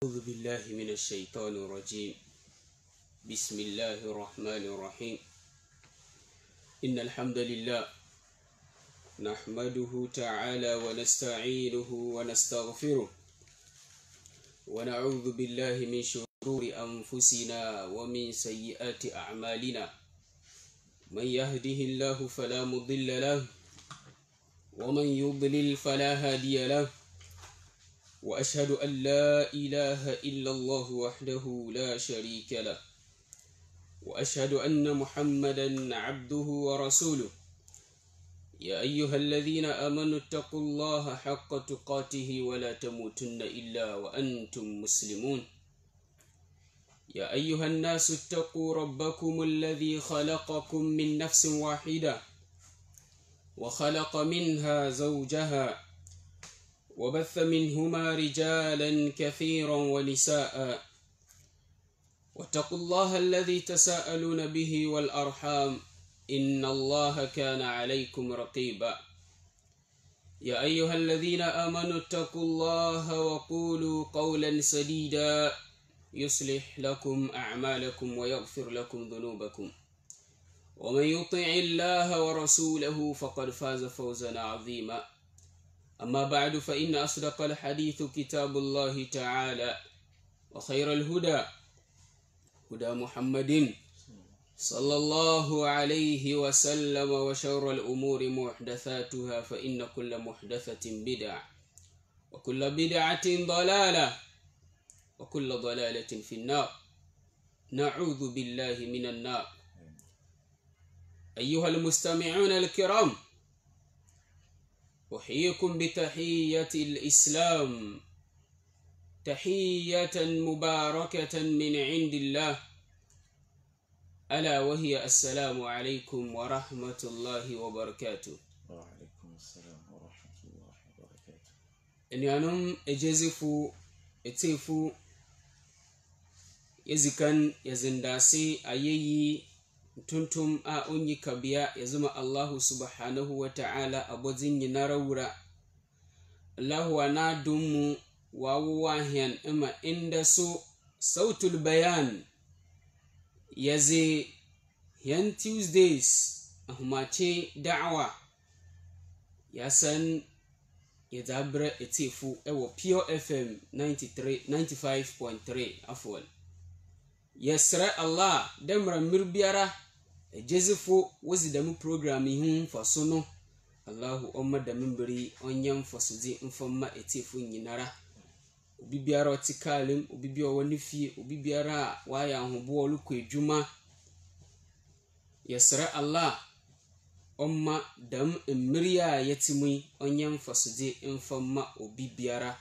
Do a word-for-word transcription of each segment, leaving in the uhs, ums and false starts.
أعوذ بالله من الشيطان الرجيم. بسم الله الرحمن الرحيم. إن الحمد لله نحمده تعالى ونستعينه ونستغفره ونعوذ بالله من شرور أنفسنا ومن سيئات أعمالنا. من يهده الله فلا مضل له ومن يضلل فلا هادي له، وأشهد أن لا إله إلا الله وحده لا شريك له، وأشهد أن محمدا عبده ورسوله. يا أيها الذين آمنوا اتقوا الله حق تقاته ولا تموتن إلا وأنتم مسلمون. يا أيها الناس اتقوا ربكم الذي خلقكم من نفس واحدة وخلق منها زوجها وبث منهما رجالا كثيرا ونساء، واتقوا الله الذي تساءلون به والأرحام إن الله كان عليكم رقيبا. يا أيها الذين آمنوا اتقوا الله وقولوا قولا سديدا يصلح لكم أعمالكم ويغفر لكم ذنوبكم، ومن يطع الله ورسوله فقد فاز فوزا عظيما. أما بعد، فإن أصدق الحديث كتاب الله تعالى، وخير الهدى هدى محمد صلى الله عليه وسلم، وشر الأمور محدثاتها، فإن كل محدثة بدعة وكل بدعة ضلالة وكل ضلالة في النار. نعوذ بالله من النار. أيها المستمعون الكرام، أحييكم بتحية الإسلام، تحية مباركة من عند الله، ألا وهي السلام عليكم ورحمة الله وبركاته. وعليكم السلام ورحمة الله وبركاته. إن ينم إجازفو إتيفو يزكن يزنداسي أيي tuntum a unyi kabiya ya zama Allahu subhanahu wa ta'ala abozin yi na rawura. Allahu wa na dunmu wawu wahiyan ima inda so sautul bayan ya ze yan Tuesdays a humace da'awa ya san ya zabira itifu ewa Pure F M ninety-five point three afwal. Yasra Allah damra mirbiyara ejezifo wazi da mu program yi faso no. Allahu umma da mimbiri onyan fasozi mfamma etifu nyinara. Obi biara otikalim, obi biara wani fie, obi biara waya ahobo oluko edwuma. Yasra Allah umma dam mmiriya yetimu onyan fasozi mfamma obi biara.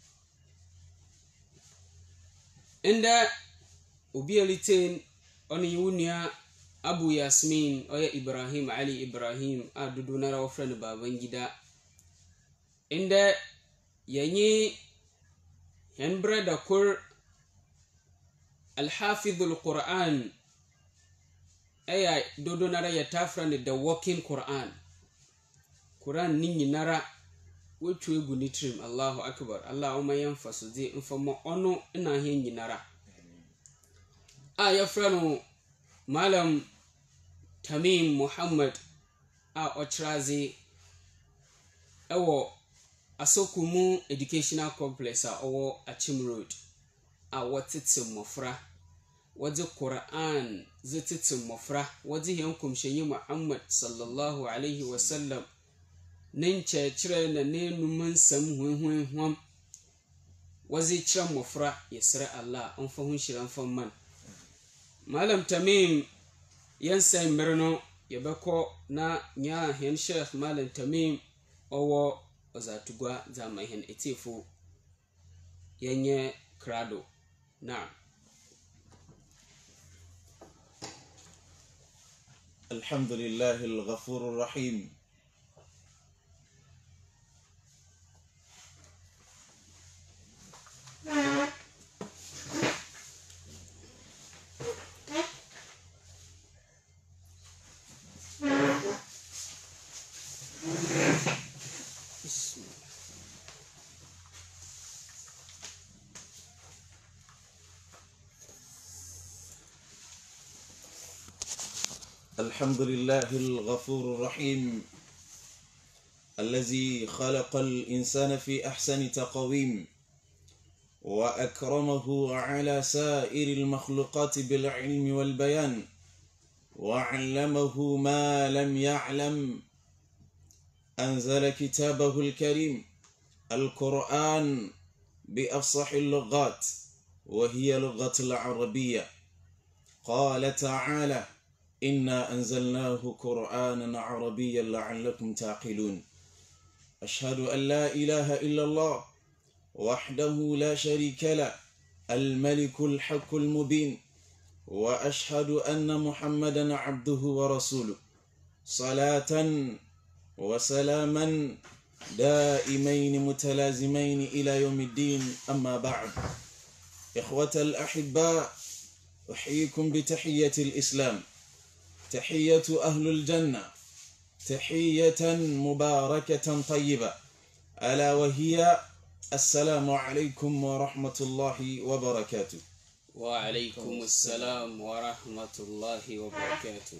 Enda obi elitain oni wunia Abu Yasmin oya Ibrahim Ali Ibrahim adudu na rawfran Babangida. Inda yanyi yan brada kur al-hafidhul Quran aya dodo nara ya tafran the walking Quran. Quran ninyi nara wetu egu nitrim. Allahu akbar. Allahumma yanfasu zi infama ono ina hin nara. A ya franu Malam Tamim Mohammed a Otrazi ewo Asokumu Educational Complex a owo Achim Road a watete mofra wadi Quran zitete mofra wadi yankum shenyi Muhammad sallallahu alaihi wasallam nin chechire na nenu mansam hwen hwen wazi chira mofra yasra Allah onfa hun shiran famman. Malam Tamim yansa mirno yabako na nya hen Sheikh Malam Tamim owo ozatugwa zama hen etifu yenye krado. Naam. Alhamdulillahi al-Ghafur ar-Rahim. الحمد لله الغفور الرحيم الذي خلق الإنسان في أحسن تقويم وأكرمه على سائر المخلوقات بالعلم والبيان وعلمه ما لم يعلم. أنزل كتابه الكريم القرآن بأفصح اللغات وهي لغة العربية. قال تعالى: إنا أنزلناه قرآنا عربيا لعلكم تعقلون. أشهد أن لا إله إلا الله وحده لا شريك له الملك الحق المبين، وأشهد أن محمدا عبده ورسوله، صلاة وسلاما دائمين متلازمين إلى يوم الدين. أما بعد، إخوة الأحباء، أحييكم بتحية الإسلام، تحية أهل الجنة، تحية مباركة طيبة، ألا وهي السلام عليكم ورحمة الله وبركاته. وعليكم السلام ورحمة الله وبركاته.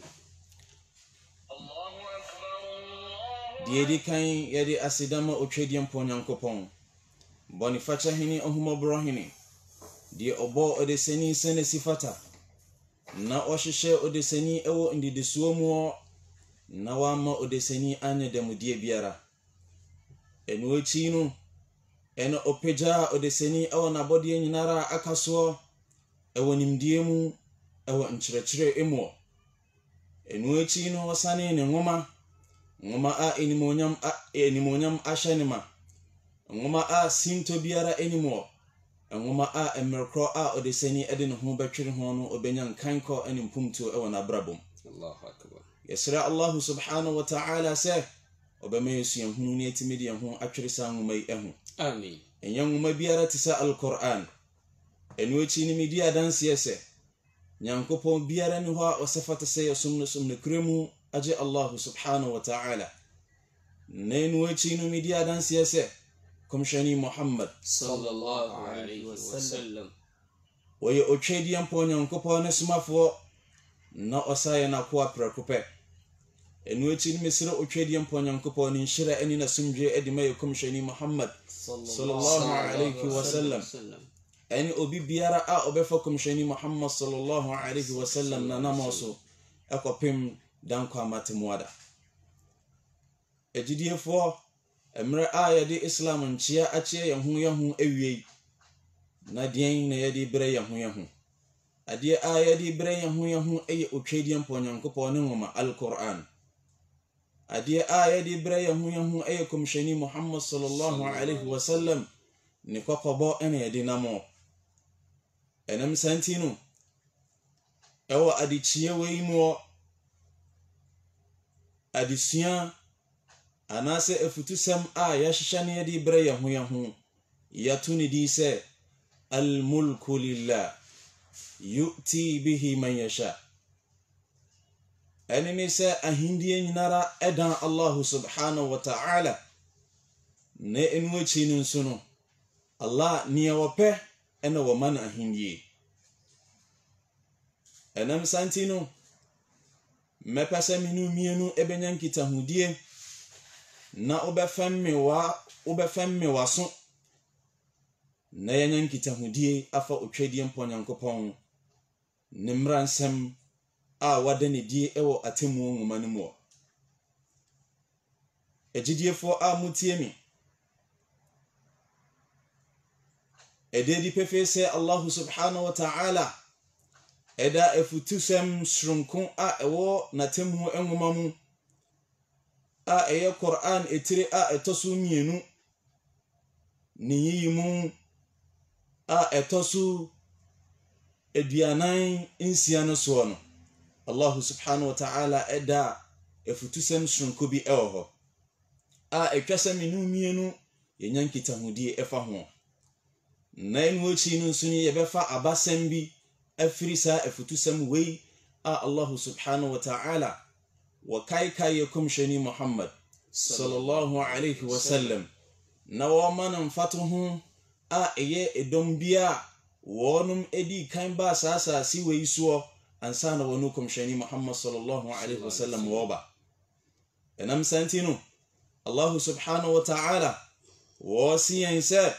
Diedi kan yedi asidama otwediam ponyankopon boni facha hini ohuma brohini die obo odeseni sene sifata na ohihye odeseni ewo ndidesuo mu na wama odeseni anya demudie biara enu echi no eno opeja odeseni ewo na bodie nyinara akaso ewo nimdie mu ewo nkyerɛkyerɛ emu enu echi no wasane ne ngoma ngoma a enimonyam a enimonyam ahyanema ngoma a sinto biara enimo ngoma a emerkro a odesani ede ne ho betwere ho no obenyan kanko animpumto e wona brabom. Allahu akbar. Yasra Allah subhanahu wa ta'ala se obemeyesu yehunu ne timidi ho atwere sa ngoma yi ehu. Amen. Enyan ngoma biara tisa al-Qur'an enu echi ni media danse ese nyankopon biara ni ho osefata se yosumno sumne kremu aje Allah subhanahu wa ta'ala nenu echi no media danse ese komshani Muhammad sallallahu alayhi wa sallam oye ochedi ampo nyankopɔ ne somafo na osaye na ko aprakope enu echi ni mesire ochedi ampo nyankopɔ ne nhyira ani na sumdwe edima ye komshani Muhammad sallallahu alayhi wa sallam ani obi biara a obefa komshani Muhammad sallallahu alayhi wa sallam na namoso akopem danko amatemuada ejidiefo emre a yede islam nchia achie yehu yehu ewie na dien na yede bre yehu yehu adie a yede bre yehu yehu eye otwedi mponyankopɔ ne ngoma al-Qur'an adie a yede bre yehu yehu eye komshani Muhammad sallallahu alaihi wasallam ni kokobo ene yede namo enem santinu ewo adichie weimu adisia anase efutusem a yashishani yadi bre yahu yahu yatuni di se al-mulku lillah yu'ti bihi man yasha enini se ahindie nyinara edan Allah subhanahu wa ta'ala ne enwechi nsuno Allah ni awope ena wo man ahindie enam santino mepasa minu mienu ebenyan kitahudie na obefemme wa obefemme waso na yanyan kitahudie afa otwedie mponyankopon nimransem a wadane die ewo atemu ngoma ne mo ejidiefo a mutie mi ededi pefese Allah subhanahu wa ta'ala eda efutusem shrunku a ewo natemu engoma mu a eye Qur'an etire a etosu mienu ni yimu a etosu edianan insiano sono Allah subhanahu wa ta'ala eda efutusem shrunku bi ewo a etwasa minu mienu yenyan kitahudie efa ho na enu echi nu suni yebefa abasem bi afirisa efutusem wei a Allah subhanahu wa ta'ala wa kai kai yakum shani Muhammad sallallahu alayhi wa sallam na wa man fatuhu a eye edombia wonum edi kan ba sasa si wei so ansana wanukum shani Muhammad sallallahu alaihi wasallam woba enam santino Allah subhanahu wa ta'ala wasiyan sa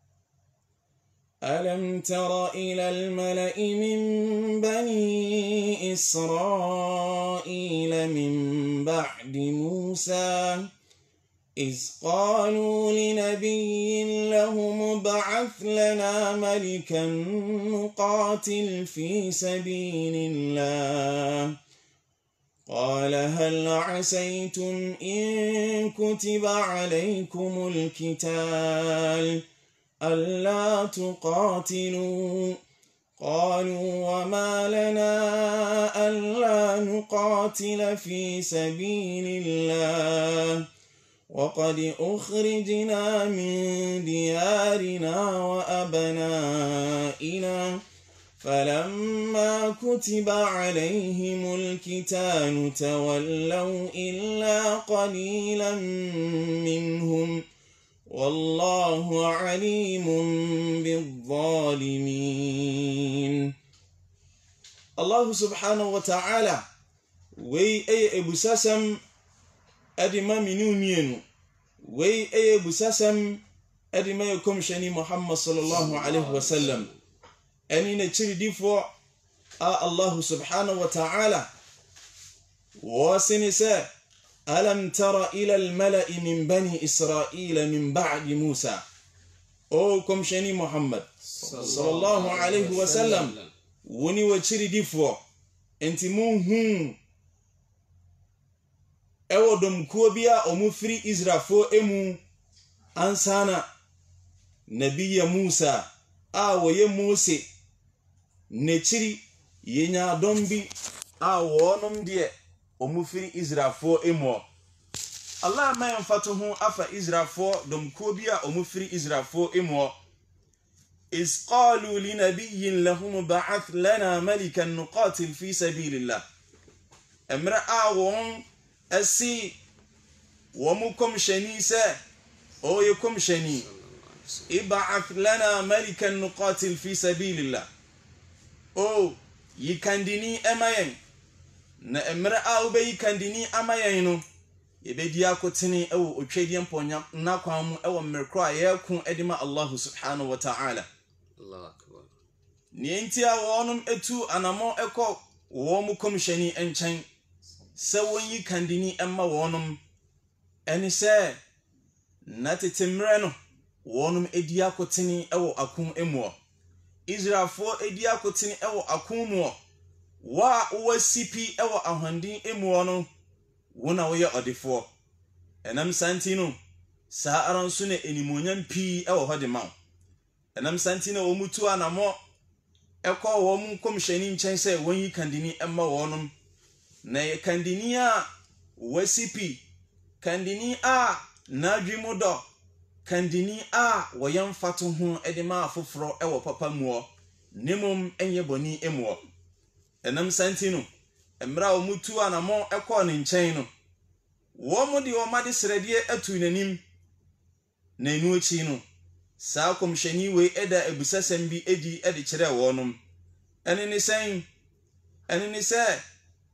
ألم تر إلى الملأ من بني إسرائيل من بعد موسى إذ قالوا لنبي لهم ابعث لنا ملكا نقاتل في سبيل الله قال هل عسيتم إن كتب عليكم القتال ألا تقاتلوا قالوا وما لنا ألا نقاتل في سبيل الله وقد أخرجنا من ديارنا وأبنائنا فلما كتب عليهم القتال تولوا إلا قليلا منهم والله عليم بالظالمين. الله سبحانه وتعالى وي اي ابو ساسم ادي ما منو مينو وي اي ابو ساسم ادي ما يكم شني محمد صلى الله عليه وسلم اني نتشري ديفو الله سبحانه وتعالى وسنسا ألم تر إلى الملأ من بني إسرائيل من بعد موسى أو كم شني محمد صلى الله عليه وسلم وني وشري ديفو انت موهن أو دم كوبيا أمفري إزرافو إمو أنسانا نبي موسى أو يموسى نشري ينيا دمبي أو ونم دي omufiri Israelfo emo Allah ma yamfato ho afa Israelfo dom ko bia omufiri Israelfo emo is qalu li nabiyyin lahum ba'ath lana malikan nuqatil fi sabilillah amra awon asi wamukum shanisa o yakum shani ib'ath lana malikan nuqatil fi sabilillah o yikandini emayen na emre a ubeyi kandini amayeno yebedi akotene ewo otwedie mponya na kwam ewo mmerkro ayekun edima Allah subhanahu wa ta'ala Allah akbar ni ntia wonum etu anamo eko wo mu komshani enchen se wonyi kandini emma wonum eni se na tetemre no wonum edi akotene ewo akun emu Israelfo edi akotene ewo akun mu wa wasipi ewa ahwandin emu no wona wo ye odefo enam santino sa aranso na enimonyam pi ewa hode ma enam santino wo mutu anamo ekọ wo mu komshani nchen se wonyi kandini emma wonum na ye kandini a wasipi kandini a nadwimudo kandini a woyamfato ho edema afoforo ewa papa muo nemum enye boni emu enam santino emra omutu anamo ekọ ne nchen no wo mu de o made sredie atu nanim na enu ochi no sa komshani we eda ebusasam bi edi ede kire wonum ene ne sen ene ne se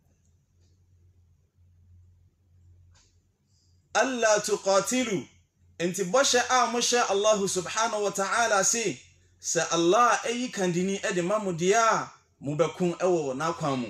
alla tuqatilu enti basha a musha Allah subhanahu wa ta'ala si sa Allah ayi kandini ede mamudia mubekun ewo na kwamu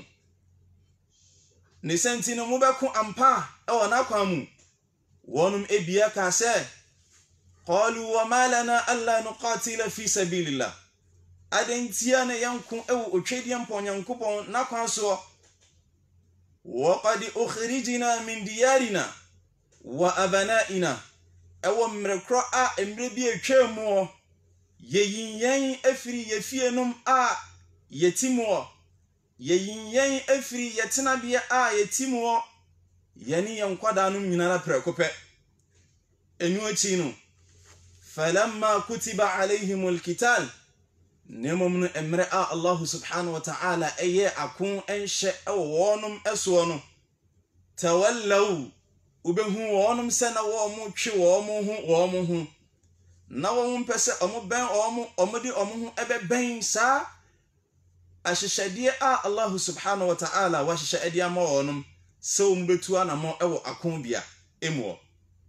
ne sentino mubekun ampa ewo na kwamu wonum ebia ka se qalu wa ma lana alla nuqatila fi sabilillah adentia na yankun ewo otwediam ponyankopon na kwanso wa qad ukhrijna min diyarina wa abanaina ewo mrekro a emre bi etwemu yeyin afiri yefienum a yetimo yeyin afiri yetena bia a yetimo yani yankwada num nyinara prekope enu achi no falamma kutiba alaihimul qital nemum no emre a Allah subhanahu wa ta'ala eye akun enhye ewonum eso no tawallaw ubehu wonum sena wo mu twe wo mu hu wo mu hu na wo mpese omo ben omo omodi omo hu ebe ben sa ahyehyɛdeɛ a Allah subhanahu wa ta'ala wahyehyɛ ade ama wɔnom sɛ wɔn betu anamɔ ɛwɔ akɔnbea emu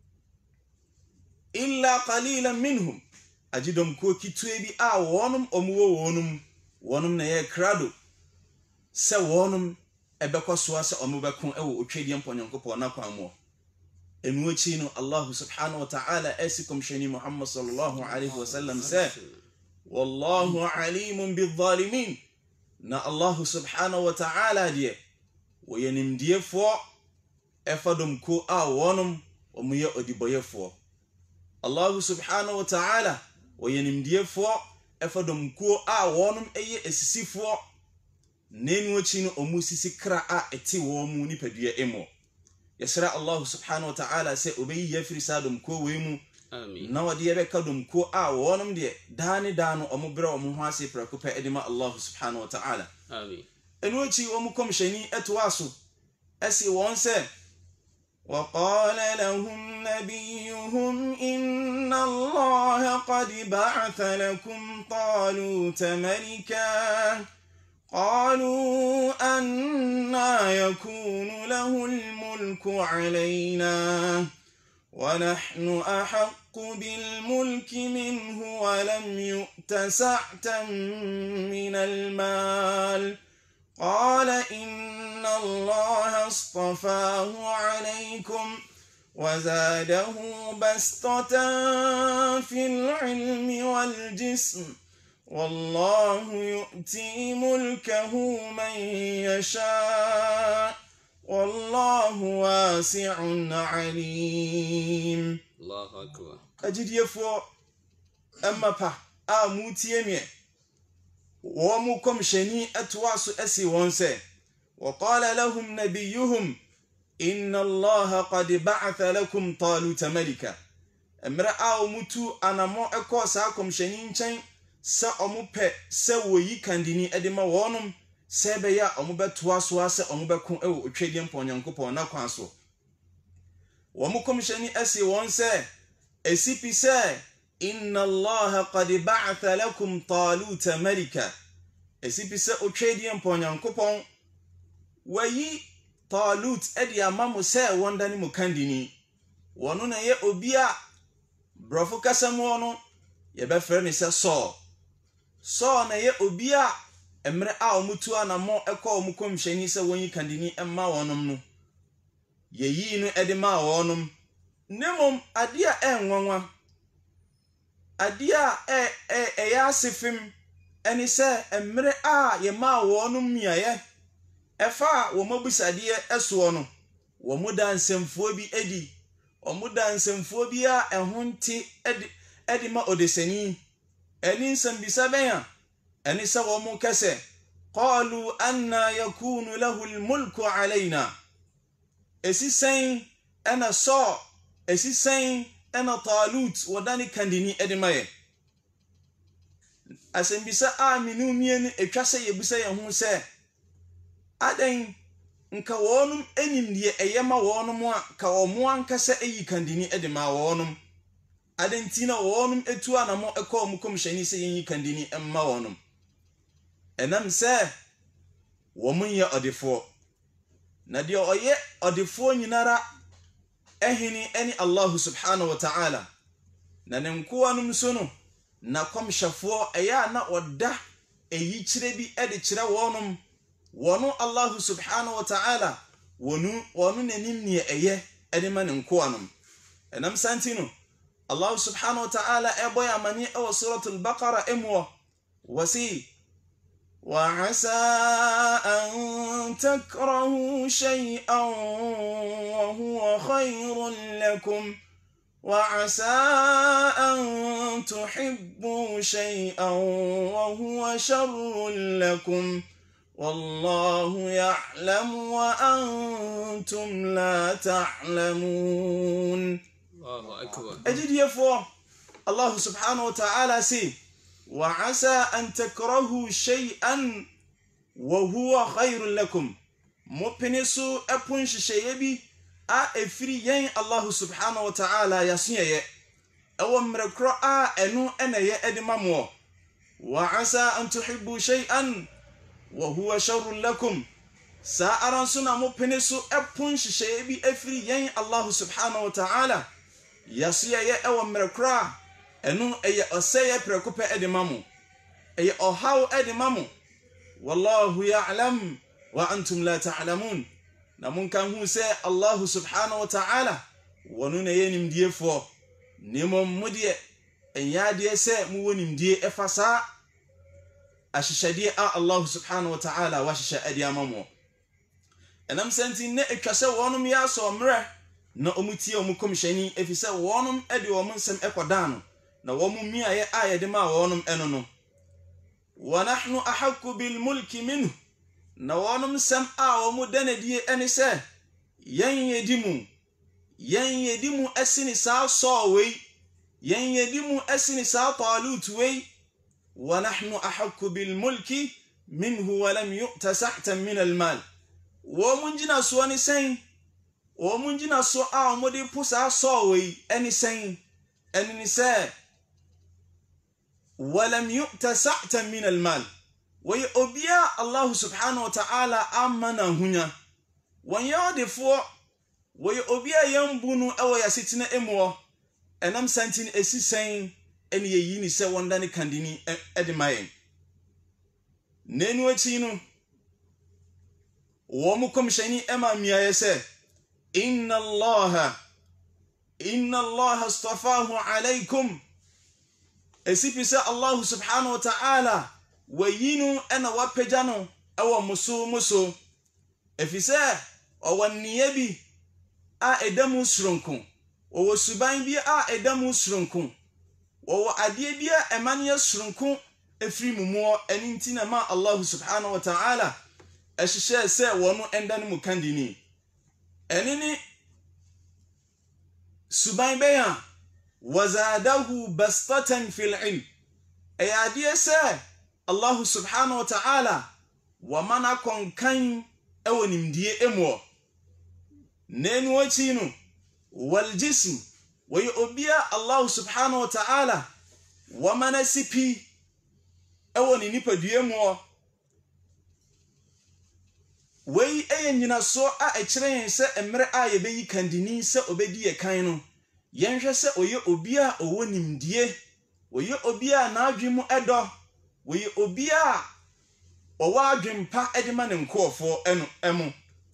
illa qalilan minhum agidom ko kitue bi a wɔnom ɔmuwɔ wɔnom wɔnom na yɛ krado sɛ wɔnom ɛbɛkɔ soa sɛ ɔmo bɛko ɛwɔ otwedie mpɔnyankopɔn na kwamɔ enu akyi no Allah subhanahu wa ta'ala asikum shani Muhammad sallallahu alaihi wasallam sɛ wallahu alimun bizzalimin na Allah subhanahu wa ta'ala die wɔyɛnimdiefo ɛfadom ko a wɔnom ɔmo yɛ odiboyefo Allah subhanahu wa ta'ala wɔyɛnimdiefo ɛfadom ko a wɔnom ɛyɛ esisifo nenu akyi no ɔmo sisi kra a ɛte wɔn mu nipadua emo yɛsra Allah subhanahu wa ta'ala sɛ obeyi yafiri sadom ko we mu amin na wɔde yɛbɛka dom ko a wɔnom de daane daano ɔmo brɛ ɔmo ho ase prɛko pɛ edima Allah subhanahu wa ta'ala amin enu akyi ɔmo komhyɛni ɛtoa so ɛsi wɔn sɛ وقال لهم نبيهم إن الله قد بعث لكم طالوت ملكا قالوا أنى يكون له الملك علينا ونحن أحق بالملك منه ولم يؤت سعة من المال قال إن الله اصطفاه عليكم وزاده بسطة في العلم والجسم والله يؤتي ملكه من يشاء والله واسع عليم الله أكبر أجد يفو أما با آموتي مي ومكم شني أتواس أسي وانسي وقال لهم نبيهم إن الله قد بعث لكم طالوت ملكا امرأة ومتو أنا مو أكو ساكم شنين شين sa omo pe se woyi kandini edema wonum se be ya omo betoa so ase omo beko ewo otwedie mponyankopon na kwan so wo mo komhyani ase won se esipi se inna Allah qad ba'atha lakum taluta malika esipi se otwedie mponyankopon wayi talut edi amamo se wonda ni mo kandini wono na ye obi a brofo kasamo no ye be frɛ ne se so so na ye obi a emre a omutu anamo ekɔ omukom hyani se wonyi kandini emma wonom no ye yi no ede ma wonom nemom ade a enwanwa ade a e e ya sefim eni se emre a ye ma wonom miaye efa wo mabusade eso no wo muda nsemfo bi edi o muda nsemfo bi a ehonti edi edi ma odesani eni nsambisa benya eni sa wo mu kase qalu anna yakunu lahu almulku alaina esisen ana so esisen ana talut wadani kandini edi maye asambisa aminu mien etwase yebisa ye hu se aden nka wonum enim die eyema wonum a ka omo ankasa eyi kandini edi ma wonum adentina wonum etu anamo ekɔ mu komhyani se yin kandini emma wonum enam se womun ye odefo na de oye odefo nyinara ehini eni Allah subhanahu wa ta'ala na nenko anum so no na komhyafo eya na oda eyi kire bi ede kire wonum wono Allah subhanahu wa ta'ala wonu wonu nanim ne eye ede ma nenko anum enam santino الله سبحانه وتعالى أبويا مني أو سورة البقرة إموه وسي وعسى أن تكرهوا شيئا وهو خير لكم وعسى أن تحبوا شيئا وهو شر لكم والله يعلم وأنتم لا تعلمون الله أكبر أجد يفو الله سبحانه وتعالى سي وعسى أن تكرهوا شيئا وهو خير لكم مبنسو أبنش شيئا أفري ين الله سبحانه وتعالى يسنيه أو مركرا أنو أنا يأدممو وعسى أن تحبوا شيئا wa huwa sharrun lakum sa aran suna mo pene so epon hihye bi afiri yen Allah subhanahu wa ta'ala yasuya ye ewo mrekra enu eye oseye prekope edemamu eye ohaw edemamu wallahu ya'lam wa antum la ta'lamun na mun kan hu se Allah subhanahu wa ta'ala wonu ne yenim diefo nemo mudie enya die se mu wonim die efasa ashishadi a Allah subhanahu wa ta'ala wa shisha adiamamo enam senti ne etwase wonum ya so mre na omutie omukom shani efise wonum ede wom nsem ekodan na wom miaye ayede ma wonum eno no wa nahnu ahqqu bil mulki minhu na wonum sem a wom danadie ene se yen yedimu yen yedimu asini sa so we yen yedimu asini sa talut we wa nahnu ahqqu bil mulki minhu wa lam yu'ta sa'tan min al mal wo munjina so ni sen wo munjina so a omode pusa so we eni sen eni ni se wa lam yu'ta sa'tan min al mal wa obia Allah subhanahu wa ta'ala amana hunya won yodefo wa obia yambunu ewo yasitina emo enam santin esi sen eni yeyi ni se wonda ni kandini edemayen nenu achi no womu komshani ema miaye se inna allaha inna allaha astafahu alaykum esipisa Allah subhanahu wa ta'ala wayinu ena wapejano ewo muso muso efise owaniye bi a edamu sronku owo suban bi a edamu sronku owo adie bi a emanye sronku efri mumo enintina ma Allah subhanahu wa ta'ala ehihye se wonu endan mu kandini enini suban beya wazadahu bastatan fil ilm ayadie se Allah subhanahu wa ta'ala wa mana konkan ewonimdie emo nenu wachinu wal jism wa yubia Allah subhanahu wa ta'ala wa mana sipi ewoni nipadue mo wei eye nyina so a ekire se emre a ye beyi kandini se obedi ye kan no yenhwe se oye obia owonimdie oye obia na adwemu edo oye obia owa adwempa edema ne nkofo eno emu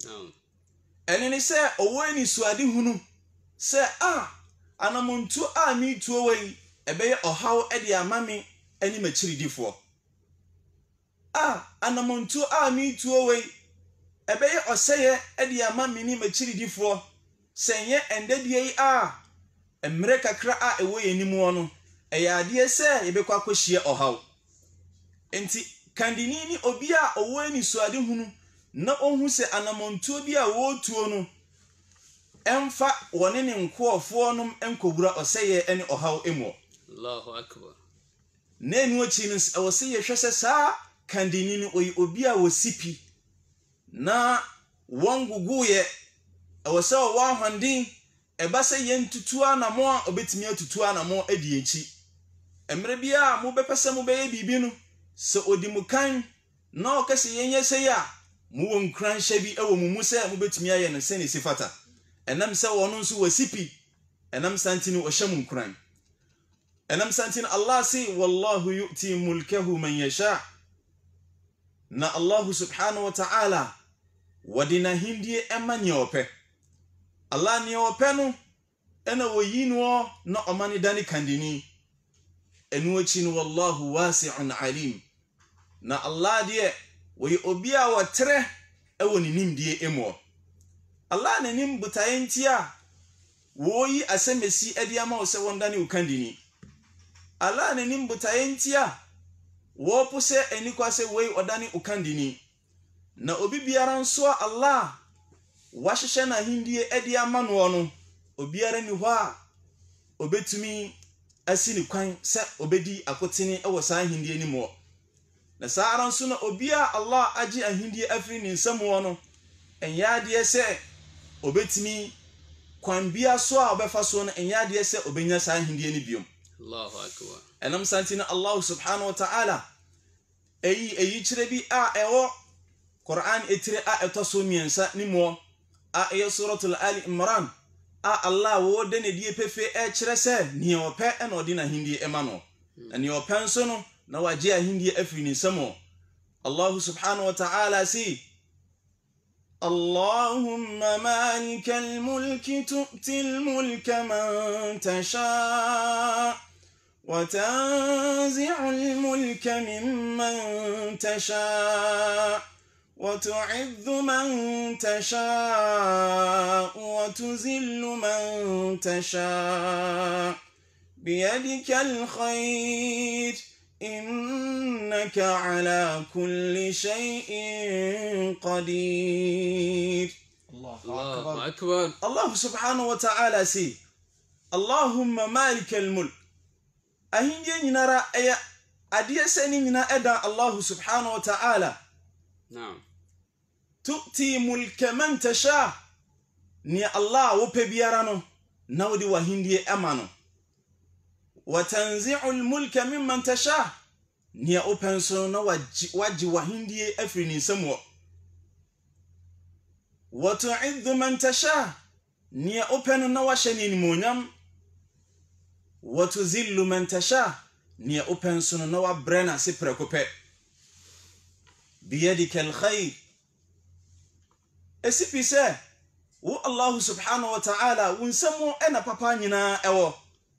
enini se owo ni suade hunu se a anamuntu a mi tuo wei ebeye ohaw ede amami eni machiridifo a anamuntu a mi tuo wei ebeye oseye ede amami ni machiridifo senye endedie a emre kakra a ewo yenimu no eyade se yebekwa kohie ohaw enti kandini ni obi a owo ni suade hunu na ohun se anamontuo bi a wo tuo no emfa wone ne nkofo nom enkobura oseye ene ohaw emo Allahu akbar nenu ochi no awose ye hwese sa kandini ni oyi obi a wosipi na wonguguye awose wa hwandin ebase ye ntutua na mo obetimi atutua na mo edi echi emre bia mo bepese mo beye bibi no se odimukan na okese yenye se ya mu won kran hye bi ewo mu mu se mo betimi aye no se ne sifata enam se wono nso wasipi enam santini o hye kran enam santini Allah si wallahu yu'ti mulkahu man yasha na Allah subhanahu wa ta'ala wadina hindie emanye ope Allah ni ope no ena woyinu na omani dani kandini enu achinu wallahu wasi'un alim na Allah die woyi obia watre ewo ni nimdie emo Allah na nim butayentia woyi asemesi ediama wo se wondani ukandini Allah na nim butayentia wo puse enikwase wei odani ukandini na obi biara nso Allah wahihye na hindie ediama no no obiara ni hɔ a obetumi asini kwan se obedi akotene ewo saa hindie ni mo na saa nso na obia Allah agi ahindie afiri ni nsamo no enyade se obetimi kwan bia so a obefa so no enyade se obenya saa hindie ni biom Allahu akbar enam santina Allah subhanahu wa ta'ala eyi eyi kyerɛ bi a ɛwɔ Quran etire a ɛtɔso miɛnsa ni mo a ɛyɛ suratul Ali Imran a Allah wo de ne die pefe e kyerɛ sɛ ne opɛ ɛna ɔde na hindi ɛma no ne opɛ nso no na wagye ahindi afiri ne nsam. Allah subhanahu wa ta'ala si Allahumma malikal mulki tu'til mulka man tasha wa tanzi'ul mulka mimman tasha wa tu'izzu man tasha wa tuzillu man tasha biyadikal khair إنك على كل شيء قدير. الله أكبر. الله سبحانه وتعالى سي اللهم مالك الملك أهين ينرى أي أدي سنينا أدى الله سبحانه وتعالى. نعم. تؤتي ملك من تشاء ني الله وبيبيرانو نودي وهندي أمانو وتنزع الملك ممن تشاء ني اوبنسو na waji wahindie afri ni nsamo وتعذ من تشاء ني اوبن na wahye ni monyam وتذل من تشاء ني اوبنسو na wabrena seprekope بيدك الخير اسبيسه و الله سبحانه وتعالى ونسمو انا papa nyina ewo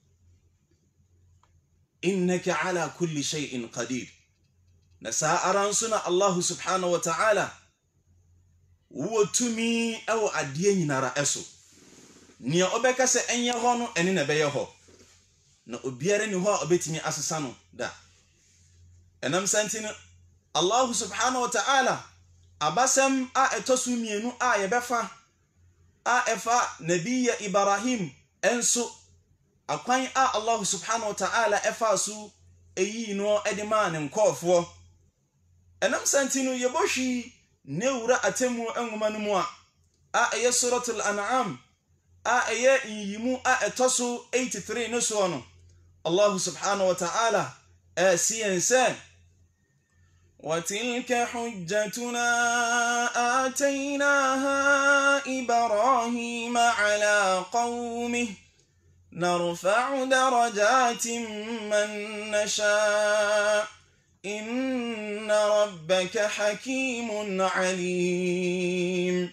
إنك على كل شيء قدير. نساء رانسنا الله سبحانه وتعالى وتمي أو أدين نرأسه نيا أبكى سأن يهونو أني نبيه نأبيرني هو أبتمي أسسانو دا أنام سنتين الله سبحانه وتعالى أبسم أتسمينو أيبفا أفا نبي إبراهيم أنسو akwan a Allah subhanahu wa ta'ala efa su eyi no edema ne nkofo enam santinu yebohwi neura atemu enwoma no mu a a eye suratul an'am a eye yimu a etoso eighty-three no so no Allah subhanahu wa ta'ala asiyense وتلك حجتنا آتيناها إبراهيم على قومه نرفع درجات من نشاء إن ربك حكيم عليم.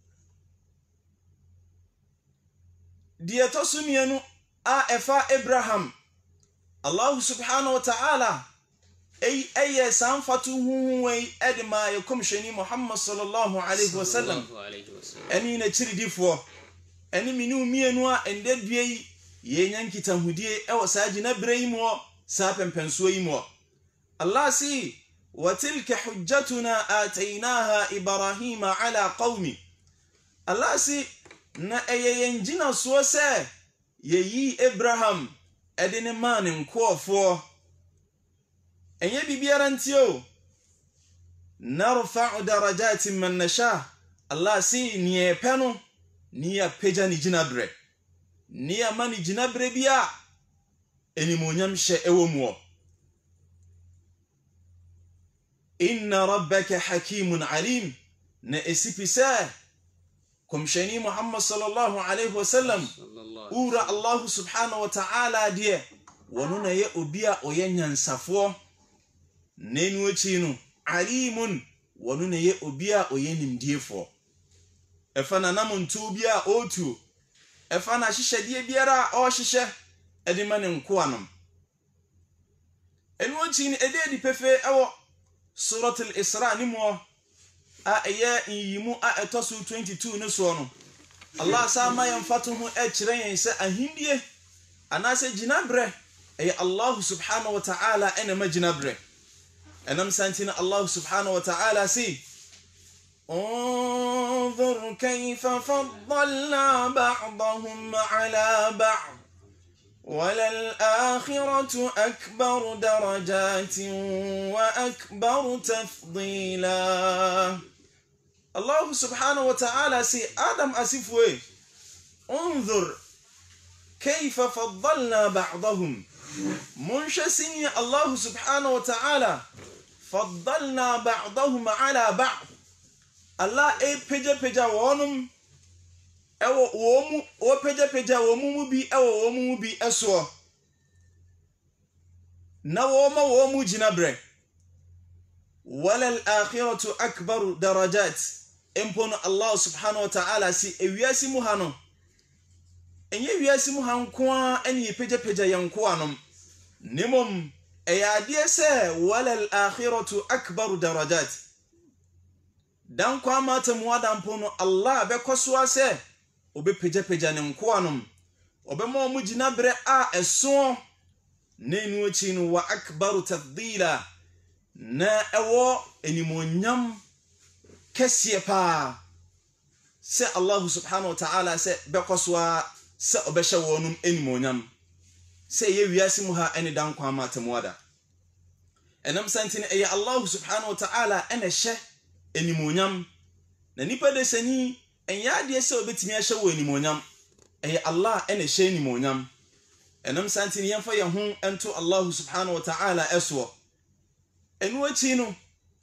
ديتو سميانو آفا إبراهيم الله سبحانه وتعالى أي أي سانفتوه وي أدما يكم شني محمد صلى الله عليه وسلم أني نتشري ديفو أني منو مينوا أندد بيي yenyan kitahudie ewo saji na brayimo sapen pensuimo Allah si watilka hujjatuna atainaha ibrahima ala qaumi Allah si na eyenjina so se yeyi Abraham edene man nkofo enye bibiara ntio narfa'u darajatin man nasha Allah si niye peno niya peja ni jinabre ni amani jinabre bia enimonyam hye ewomuo inna rabbaka hakimun alim na esipisa kumshani Muhammad sallallahu alayhi wasallam ura Allah subhanahu wa ta'ala die wonuna ye obia oyenyansafo nenu ochinu alimun wonuna ye obia oyenimdiefo efana namuntu bia otu efana hyehyedie biara o hyehyɛ edima ne nkoanom enu ochini ededi pefe ewo suratul Isra ni mo a eye yimu a etosu twenty-two no so no Allah sama yamfatuhu e kyerɛ yɛn sɛ ahindie anase jinabre eye Allah subhanahu wa ta'ala ena majinabre enam santina Allah subhanahu wa ta'ala si انظر كيف فضلنا بعضهم على بعض وللآخرة أكبر درجات وأكبر تفضيلا. الله سبحانه وتعالى سي آدم أسفوه انظر كيف فضلنا بعضهم منشسني الله سبحانه وتعالى faddalna ba'dahum ala ba'd Allah e peja peja wonum ewo womu o peja peja womu bi ewo womu bi eso na woma womu jinabre walal akhiratu akbaru darajat empono Allah subhanahu wa ta'ala si ewiasi mu hano enye wiasi mu hankoa eni peja peja yanko anom nimom eyadie se walal akhiratu akbaru darajat dan kwa mata mu adampono Allah be kosoa se obe peja peja ne nko anom obe mo mu jinabre a eso nenu ochi no wa akbaru tafdila na ewo enimonyam kesiye pa se Allah subhanahu wa ta'ala se bekoswa se obehye wonum enimonyam se ye wiase mu ha eni dan kwa mata mu ada enam santine eye Allah subhanahu wa ta'ala ene hye enimonyam na nipa de sani enya de se obetimi ahye wo enimonyam eye Allah ene hye enimonyam enam santine yemfa ye ho ento Allah subhanahu wa ta'ala eswo enu achi no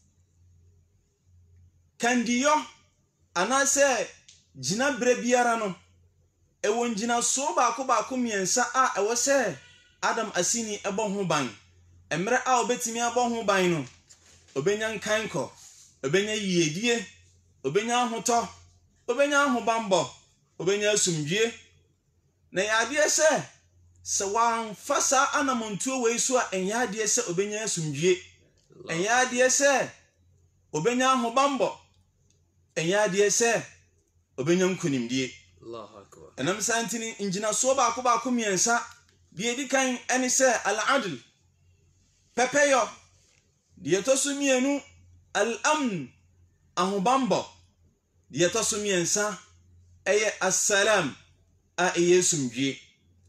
kandiyo anase jina bre biara no ewo njina so ba ko ba ko miensa a ewo se Adam asini ebo ho ban emre a obetimi abo ho ban no obenya nkanko obenya yiedie obenya ahoto obenya ahobambo obenya asumdwie na yade se se wan fasa anamontuo we so a enyade se obenya asumdwie enyade se obenya ahobambo enyade se obenya nkunimdie Allahu akbar enam santini injina so ba ko ba ko miensa die dikan eni se al-adl pepeyo die to so mienu al-amn ahobambo die to so miensa eye assalam a yesumdwie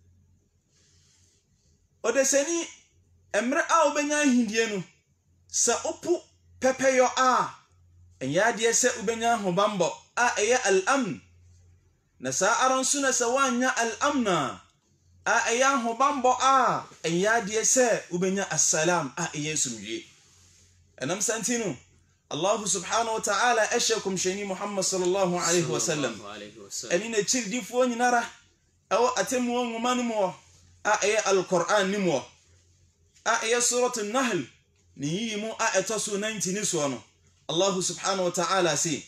odeseni emre a obenya hindie no sa opu pepeyo a enyade se obenya ahobambo a eye al-amn na sa aron suna sa wanya al-amna a eye ahobambo a enyade se obenya assalam a yesumdwie enam santino Allah subhanahu wa ta'ala ashakum shani Muhammad sallallahu alaihi wasallam ani na chirdi fo nyinara aw atemu ngumanu mo a eye al-Qur'an ni mo a eye suratul nahl ni yimu a etosu ninety ni so no Allah subhanahu wa ta'ala si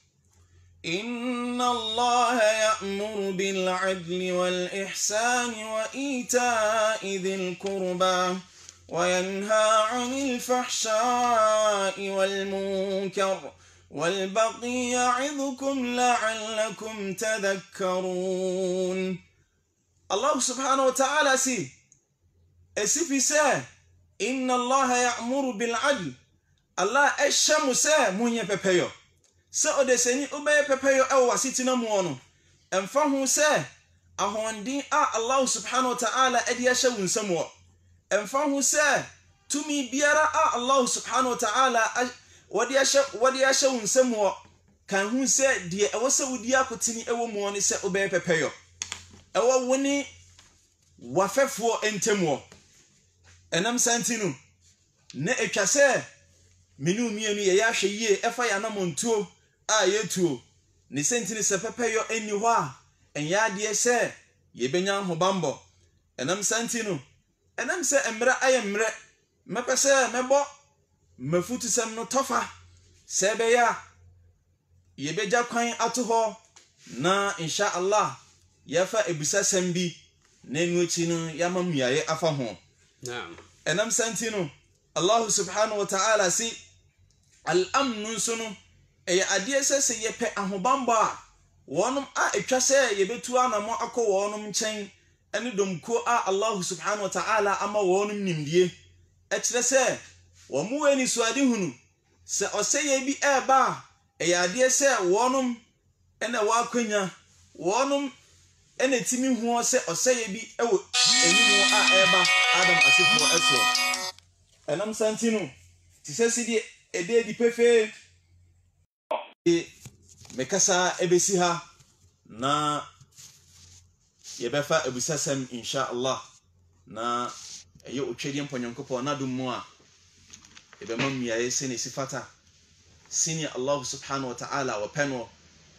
inna Allah ya'muru bil 'adli wal ihsani wa ita'i dhil qurba وينهى عن الفحشاء والمنكر والبغي يعظكم لعلكم تذكرون الله سبحانه وتعالى سي اسفي سي إن الله يأمر بالعدل الله أشم سي مونيا بيبيو سأودي سيني أبي بيبيو أو واسيتنا مونو أنفهم سي أهوان دين الله سبحانه وتعالى أدي أشو نسمو emfahu se tumi biara a Allah subhanahu wa ta'ala wadi asha wadi asha unsemo kan hu se de ewo se wudi akotini ewo mu ne se obey pepeyo ewo woni wafefo entemo enam santinu ne etwa se minu mienu ye ya hwe yie efa ya na montuo a yetuo ne sentini se pepeyo eni ho a enya de se ye benya hobambo enam santinu enam se emre ayemre mepese mebo mafutu sem no tofa sebe ya yebeja kwan atoho na insha Allah yafa ebusa sembi nenu echi no yamamuaye afa ho naam enam santino Allah subhanahu wa ta'ala si al-amn sunu e ade sese yepe ahobamba wonum a etwa se yebetu anamo akọ wonum nchen eni domko a Allah subhanahu wa ta'ala ama wonum nimdie e kire se wo mu eni suade hunu se oseye bi eba e ade se wonum ena wa kwanya wonum ena timi hu se oseye bi ewo enimu a eba Adam asifo eso enam santinu ti se sidi ede di pefe mekasa ebesi ha na yebefa ebusasam insha Allah na eye otwedi mponyankopo na dum mu a ebe mammi aye sene sifata sini Allah subhanahu wa ta'ala wa penwo.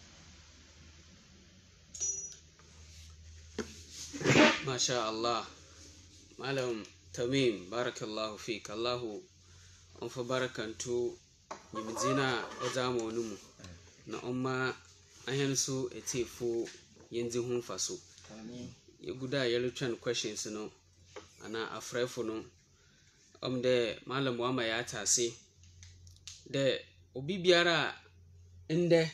Masha Allah. Malam Tamim, barakallahu fik. Allahu onfa barakantu yimzina ozama onumu na umma ahensu etifu yenzi hunfa so. Amen. Yeguda yeluchan questions no ana afrefo no om de malam wama ya tase de obi biara ende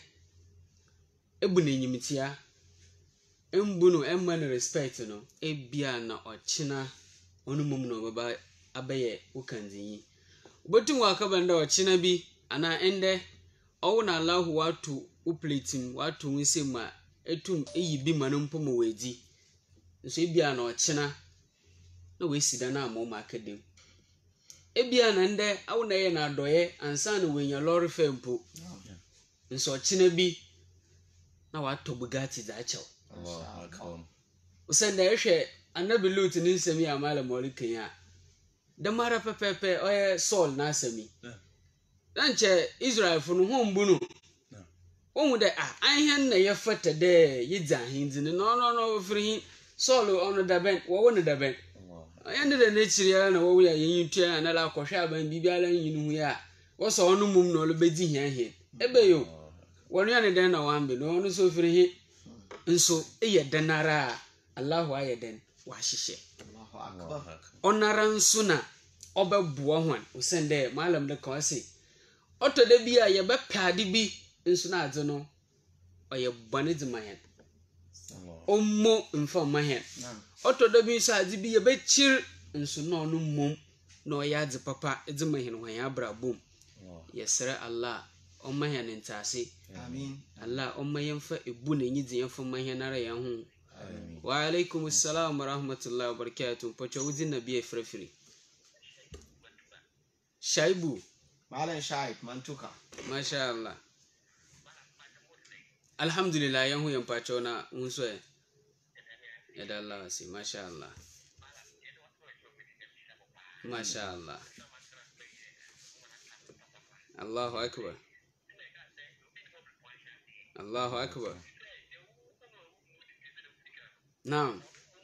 ebune nyimtia embunu emma no respect no ebia na ochina onumum no baba abaye ukanzinyi obotum wakabanda ochina bi ana ende owuna Allahu watu uplitim watu wisema etum eyibi manumpo mo wedi nso ebia na ochina na wesida na amoma akadem ebia na nde awuna ye na adoye ansa na wenya lorry fempo nso ochina bi na wato bugatti za achew Allahu akbar. usenda ehwe anabi lut ni nsemi amala molikan ya da mara pepepe oye Saul na asemi danche Israel funu ho mbunu ohun de ah anhen na ye fata de yidza hinzi no no no free Saul ono da ben wo wonu da ben ayande de nechiri ya na wo ya yin tua na la kohwe aban bibiala yin hu ya wo so onu mum no lo bedi hia hia ebe yo wonu ya ne den na wambe no no so free nso eye denara Allahu ayeden wa hihye Allahu akbar. onara nso na obebuo hwan usende malam de kawase otode bia ye bepade bi nso na adze no oye bone dzimayen ommo mfa mahen otode bi nso adze bi ye bechir nso na onu mum na oye adze papa dzimahen hwan ya brabom yesere Allah omahen ntase Amin. Allah omma yemfa ebu na nyizi yemfa mahen nara ya hu. Wa alaikum assalam wa rahmatullahi wa barakatuh. Pocho wudi nabi efrefri. Shaibu. Malam Shaib Mantuka. Masha Allah. Alhamdulillah yan hu yan pacho na unso e. Yada Allah wasi. Masha Allah. Masha Allah. Allahu akbar. Allahu akbar. Naam.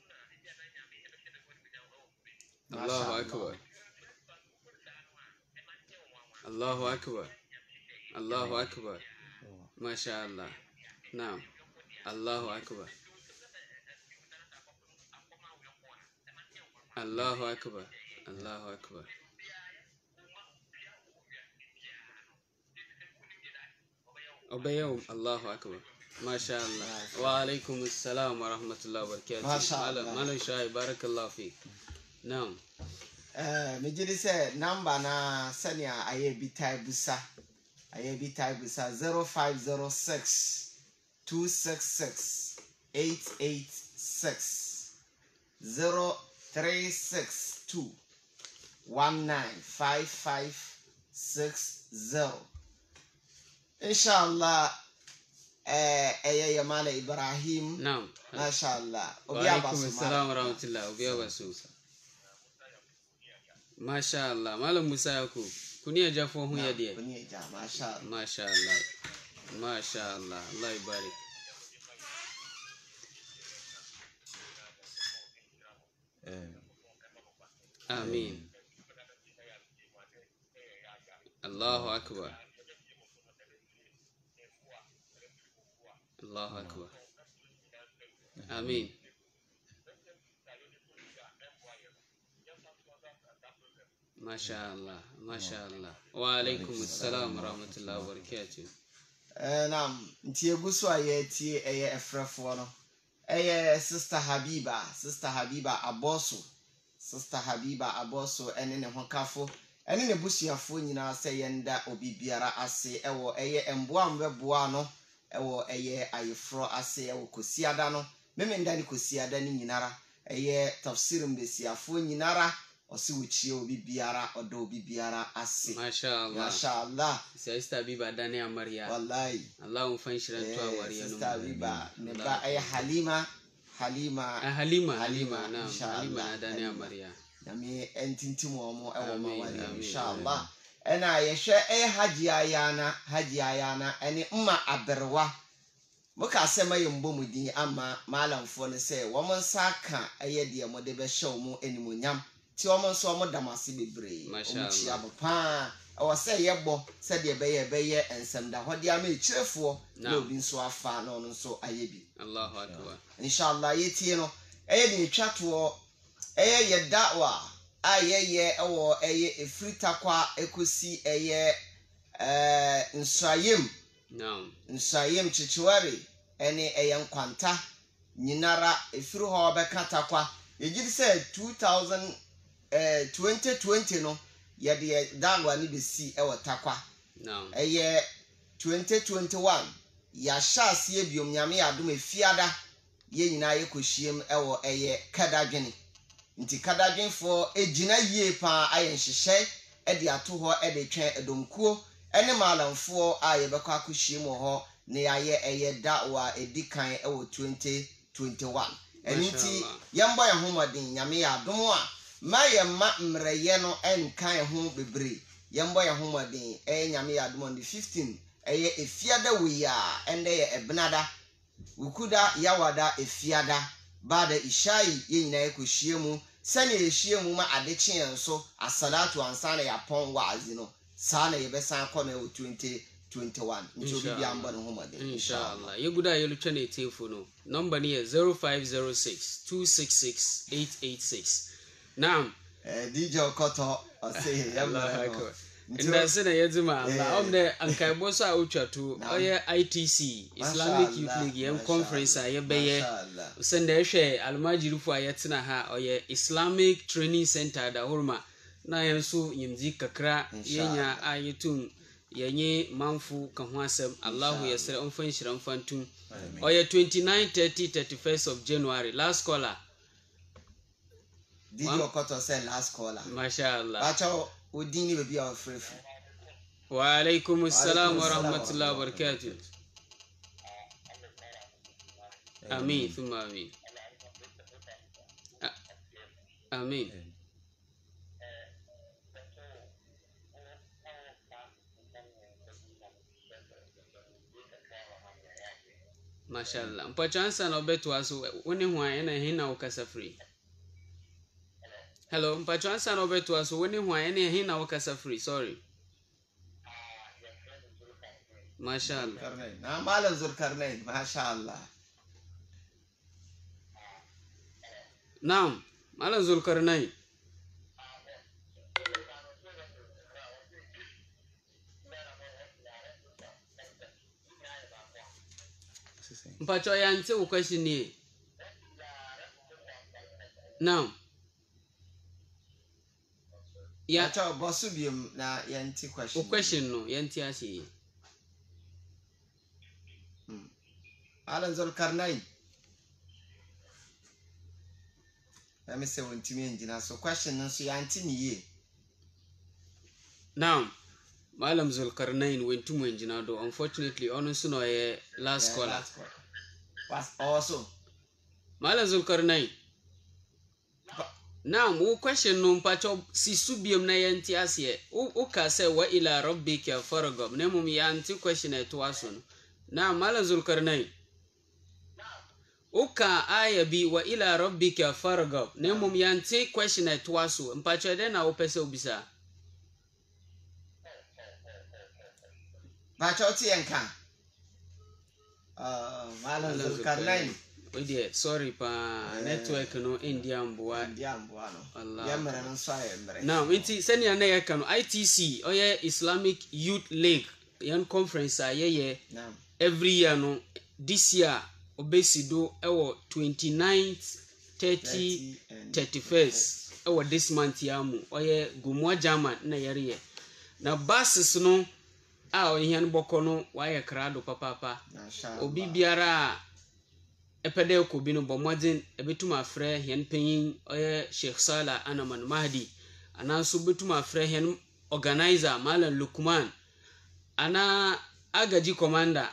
Allahu akbar. Allahu akbar. Allahu akbar. Masha Allah. Naam. Allahu akbar. Allahu akbar. Allahu akbar. Obayum Allahu akbar. Masha Allah. Wa alaikum assalam wa rahmatullahi wa barakatuh. Masha Allah. Malam Shai barakallahu fi. Naam. Eh me jidi se number na sania aye bitai busa. Aye bitai busa zero five zero six two six six eight eight six zero three six two one nine five five six zero. Inshallah eh eh Yamala Ibrahim. Naam. Mashallah. Wa alaikum assalam wa rahmatullahi wa barakatuh. Masha Allah. Malam Musa yako. Kunia jafo hu ya die. Kunia ja mashallah. Masha Allah. Masha Allah. Allah ibarik. Amin. Allahu akbar. Allahu akbar. Amin. Masha Allah. Masha Allah. Wa alaikum assalam wa rahmatullahi wa barakatuh. Eh nam ntie guso aye tie eye efrefo no. Eye sister Habiba, sister Habiba Aboso. Sister Habiba Aboso ene ne honkafo. Ene ne busuafo nyina se yenda obi biara ase ewo eye emboa mbeboa no. Ewo eye ayefro ase ewo kosiada no. Meme ndani kosiada ni nyinara. Eye tafsir mbesiafo nyinara. Osi wuchie obi biara odo obi biara ase. Masha Allah. Masha Allah. Sister Habiba dani amaria. Wallahi. Allah umfanshira tu amaria no. Sister Habiba ne ba ay Halima Halima Ah, Halima Halima, Halima na inshallah, Halima dani Halima. amaria. Nami entinti mo mo e wo Amin, mawali amin, inshallah. ɛna yɛhwɛ ɛyɛ Haji Ayana Haji Ayana ɛne mma aberwa muka asɛm ayɛ mbɔ mu din ama maalamfoɔ no sɛ wɔn nsa ka ɛyɛ deɛ mode bɛhyɛ mu animonyam ti wɔn nso wɔn dam ase bebree wɔn kyia mo paa ɛwɔ sɛ yɛbɔ sɛdeɛ ɛbɛyɛ ɛbɛyɛ nsɛm da hɔ de ama ekyirɛfoɔ na obi nso afa na ɔno nso ayɛ bi Allahu akbar inshallah yɛtie no ɛyɛ de etwa toɔ ɛyɛ yɛ da'wa a yɛyɛ ɛwɔ ɛyɛ efiritakwa ekosi ɛyɛ ɛɛ nsrayem no nsrayem chichiwari ɛne ɛyɛ nkwanta nyinara efiri hɔ ɔbɛkatakwa yɛgye sɛ two thousand twenty twenty no yɛde da'wa ne besi ɛwɔ takwa no ɛyɛ twenty twenty-one yɛahyɛ aseɛ biom nyame adom efiada yɛ nyinaa yɛkɔhyiam ɛwɔ ɛyɛ kadadwene nti kadadwenfoɔ egyina yie paa ayɛ nhyehyɛ ɛde ato hɔ ɛde twɛn edomkuo ɛne maalamfoɔ a yɛbɛkɔ akɔhyiam wɔ hɔ na yɛayɛ ɛyɛ da'wa edi kan ɛwɔ twenty twenty-one ɛno nti yɛmbɔ yɛn ho mmɔden nyame yɛ adom a ma yɛ ma mmerɛyɛ no ɛnkan ho bebree yɛmbɔ yɛn ho mmɔden ɛyɛ nyame yɛ adom on the fifteen ɛyɛ efiada wei a ɛndɛ yɛ ɛbenada wukuda yawada efiada bada ishai yɛ nyinaa yɛkɔhyia mu sɛne yɛhyia mu ma adekye yɛn so asalatu ansa na yɛapɔn waazi no saa na yɛbɛsan kɔ na ɛwɔ twenty twenty-one nti obi bi ambɔ ne ho mmɔden inshallah yɛguda yɛlutwa ne ɛtiefo no number ne yɛ zero five zero six two six six eight eight six naam eh D J Okoto ɔsɛ yɛmma ndase na yɛdzima Allah omne ankaibɔ so a otwato ɔyɛ I T C Islamic Youth League yɛn conference a yɛbɛyɛ sɛnda ɛhwɛ almajirifo a yɛtena ha ɔyɛ Islamic Training Center da horma na yɛn so yimdi kakra yɛnya a yɛtum yɛnye manfo ka ho asɛm Allahu yɛsrɛ ɔmfa nhyira mfa ntum ɔyɛ twenty-nine, thirty, thirty-first of January last caller D J Okoto say last caller mashallah bacho udini bebi a free free wa alaikum assalam wa rahmatullahi wa barakatuh amin thumma amin amin mashallah mpachansa na obeto aso woni ho an na hin na wokasa free hello mpachansa na obeto aso woni ho an na hin na wokasa free sorry mashallah na malan Zulkarnain mashallah naam malan Zulkarnain mpacho yanti wo question ni now ya cha bosu biom na yanti question wo question no yanti ase hmm Alan Zulkarnain let me say one timi engina so question no so yanti ni ye now Malam Zulkarnain went to engina do unfortunately ono so no ye last yeah, caller last was also Malam Zulkarnain now wo question no mpacho si subiam na yanti ase o ka say wa ila rabbika farghab na mum yanti question e to aso no now Malam Zulkarnain o ka aya bi wa ila rabbika farghab na mum yanti question e to aso mpacho de na wo pese obisa bacho ti enka ah Malam Zulkarnain we dey sorry pa network no India mboa India mboa no Allah ya mera no so ya mera now enti seni na ya ka no I T C oye Islamic Youth League yan conference a ye now every year no this year obesido ewo twenty-ninth, thirty, thirty-first ewo this month ya mu oye Gumwa German na yare na buses no a ohian boko no wa ye krado papa obi biara epede ko bi no bomodin ebetuma afre hen panyin oye Sheikh Sala Anaman Mahdi ananso betuma afre hen organizer Malam Lukman ana agaji commander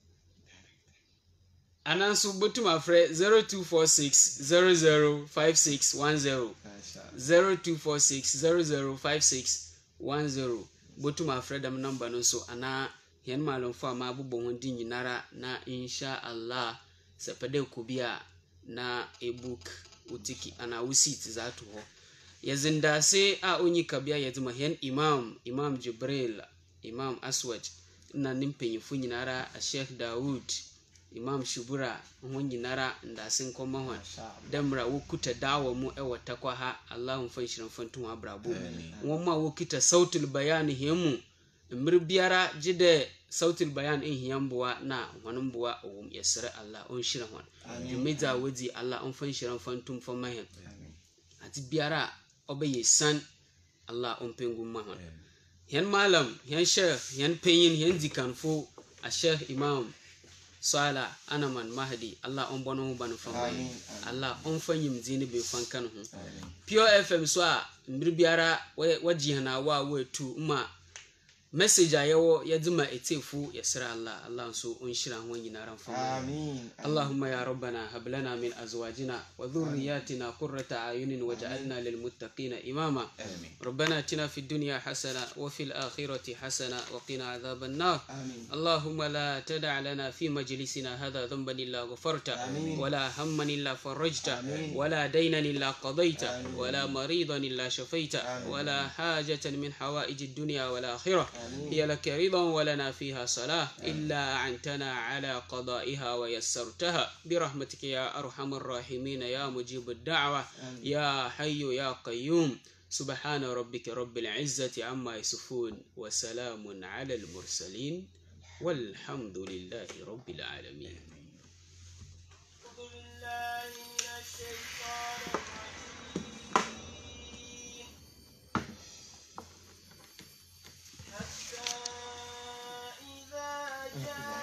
ananso betuma afre zero two four six zero zero five six one zero zero two four six zero zero five six one zero botum afredam number no so ana hen malum fa ma bobɔ ho din nyinara na insha Allah sepede kubia na ebook utiki ana usit za to ho yezinda se a onyi kabia yezima hen imam imam Jibril imam Aswad na nimpanyifo nyinara a Sheikh Dawood imam Shubura ho nyinara ndasen koma ho damra wokuta dawo mu e watakwa ha Allah mfa nshira fantu abrabo won ma wokita sautul bayan hemu mmir biara jide sautul bayan in hiyambuwa na wanun buwa o yasra Allah on shira hon jumeza wadi Allah on fan shira fantu famahen ati biara obaye san Allah on pengu mahon yan malam yan sheikh yan penyin yan dikanfo a Sheikh Imam Sala Anaman Mahdi Allah on bono banu famahen Allah on fanyim dini be fankan ho Pure F M so a mbir biara waji hana wa wetu ma message ayewo yadima etefu yasra Allah Allah so onshira ho nyinaran fama amin Allahumma ya rabbana hab lana min azwajina wa dhurriyyatina qurrata ayunin waj'alna lil muttaqina imama amin rabbana atina fid dunya hasana wa fil akhirati hasana wa qina adhaban nar Allahumma la tada' lana fi majlisina hadha dhanban illa ghafarta wa la hamman illa farajta wa la daynan illa qadayta wa la maridan illa shafaita wa la hajatan min hawaij ad-dunya wal akhirah هي لك رضا ولنا فيها صلاة إلا أعنتنا على قضائها ويسرتها برحمتك يا أرحم الراحمين يا مجيب الدعوة يا حي يا قيوم سبحان ربك رب العزة عما يصفون وسلام على المرسلين والحمد لله رب العالمين. Yeah.